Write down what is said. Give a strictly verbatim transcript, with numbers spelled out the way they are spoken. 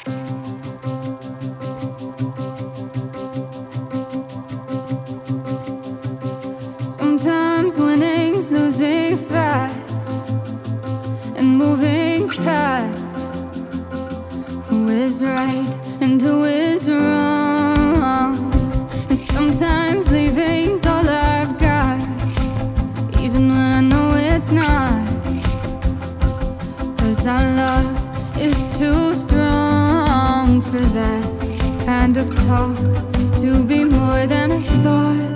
Sometimes winning's losing fast and moving past who is right and who is wrong. And sometimes leaving's all I've got, even when I know it's not. 'Cause our love is too strong for that kind of talk to be more than a thought.